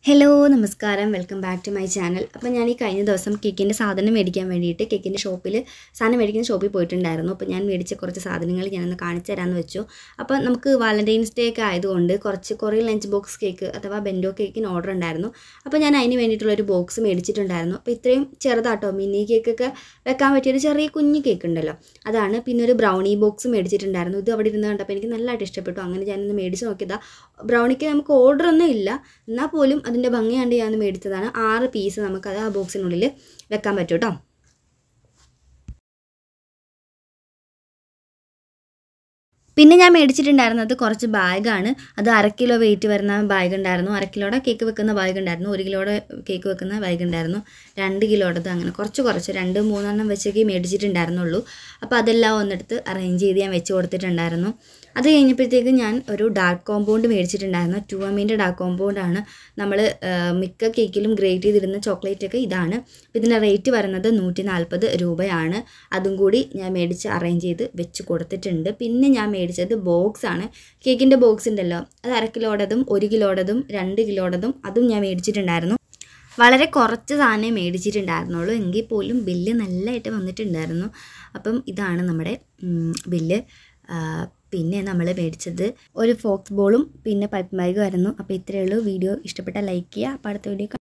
Hello നമസ്കാരം welcome back to my channel. അപ്പോൾ ഞാൻ ഈ കഴിഞ്ഞ ദിവസം കേക്കിൻ്റെ സാധനം മേടിക്കാൻ വേണ്ടിയിട്ട് കേക്കിൻ്റെ സാധനം മേടിക്കുന്ന ഷോപ്പിൽ പോയിട്ടുണ്ടായിരുന്നു. അപ്പോൾ ഞാൻ മേടിച്ച കുറച്ച് സാധനങ്ങൾ ഞാനൊന്ന് കാണിച്ചു തരാമെന്ന് വെച്ചു. അപ്പോൾ നമുക്ക് വാലന്റൈൻസ് ഡേ ഒക്കെ ആയതുകൊണ്ട് കുറേ ലഞ്ച് ബോക്സ് കേക്ക് അഥവാ ബെൻഡോ കേക്കിന് ഓർഡർ ഉണ്ടായിരുന്നു. അപ്പോൾ ഞാൻ അതിന് വേണ്ടിയിട്ടുള്ളൊരു ബോക്സ് മേടിച്ചിട്ടുണ്ടായിരുന്നു. അപ്പോൾ ഇത്രയും ചെറുതാട്ടോ, മിനി കേക്കൊക്കെ വെക്കാൻ പറ്റിയൊരു ചെറിയ കുഞ്ഞു കേക്ക് ഉണ്ടല്ലോ, അതാണ്. പിന്നെ ഒരു ബ്രൗണി ബോക്സ് മേടിച്ചിട്ടുണ്ടായിരുന്നു. ഇത് അവിടെ ഇരുന്ന് കണ്ടപ്പോൾ എനിക്ക് നല്ലതായിട്ട് ഇഷ്ടപ്പെട്ടു. അങ്ങനെ ഞാനൊന്ന് മേടിച്ച് നോക്കിയതാണ്. ബ്രൗണിക്ക് നമുക്ക് ഓർഡറൊന്നും ഇല്ല, എന്നാൽ പോലും അതിൻ്റെ ഭംഗി കണ്ട് ഞാൻ മേടിച്ചതാണ്. 6 പീസ് നമുക്കത് ആ ബോക്സിനുള്ളിൽ വെക്കാൻ പറ്റും കേട്ടോ. പിന്നെ ഞാൻ മേടിച്ചിട്ടുണ്ടായിരുന്നത് കുറച്ച് ബാഗാണ്. അത് 1/2 കിലോ വെയിറ്റ് വരുന്ന ബാഗ് ഉണ്ടായിരുന്നു, 1/2 കിലോയുടെ കേക്ക് വെക്കുന്ന ബാഗ് ഉണ്ടായിരുന്നു, 1 കിലോയുടെ കേക്ക് വെക്കുന്ന ബാഗ് ഉണ്ടായിരുന്നു, 2 കിലോയുടേത്, അങ്ങനെ കുറച്ച് 2-3 വെച്ചൊക്കെ മേടിച്ചിട്ടുണ്ടായിരുന്നുള്ളൂ. അപ്പോൾ അതെല്ലാം ഒന്നെടുത്ത് അറേഞ്ച് ചെയ്ത് ഞാൻ വെച്ച് കൊടുത്തിട്ടുണ്ടായിരുന്നു. അത് കഴിഞ്ഞപ്പോഴത്തേക്ക് ഞാൻ ഒരു ഡാർക്ക് കോമ്പൗണ്ട് മേടിച്ചിട്ടുണ്ടായിരുന്നു. 2Mൻ്റെ ഡാർക്ക് കോമ്പൗണ്ടാണ്. നമ്മൾ മിക്ക കേക്കിലും ഗ്രേറ്റ് ചെയ്തിടുന്ന ചോക്ലേറ്റൊക്കെ ഇതാണ്. അപ്പോൾ ഇതിൻ്റെ റേറ്റ് വരുന്നത് 140 രൂപയാണ്. അതും കൂടി ഞാൻ മേടിച്ച് അറേഞ്ച് ചെയ്ത് വെച്ച് കൊടുത്തിട്ടുണ്ട്. പിന്നെ ഞാൻ മേടിച്ചത് ബോക്സാണ്. കേക്കിൻ്റെ ബോക്സ് ഉണ്ടല്ലോ, അത് 1/2 കിലോയുടേതും 1 കിലോയുടേതും 2 കിലോയുടേതും അതും ഞാൻ മേടിച്ചിട്ടുണ്ടായിരുന്നു. വളരെ കുറച്ച് സാധനമേ മേടിച്ചിട്ടുണ്ടായിരുന്നുള്ളൂ, എങ്കിൽ പോലും ബില്ല് നല്ലതായിട്ട് വന്നിട്ടുണ്ടായിരുന്നു. അപ്പം ഇതാണ് നമ്മുടെ ബില്ല്. പിന്നെ നമ്മൾ മേടിച്ചത് ഒരു ഫോക്സ് ബോളും പിന്നെ പൈപ്പ് ബാഗും ആയിരുന്നു. അപ്പോൾ ഇത്രയേ ഉള്ളൂ. വീഡിയോ ഇഷ്ടപ്പെട്ടാൽ ലൈക്ക് ചെയ്യുക. അപ്പോൾ അടുത്ത വീഡിയോ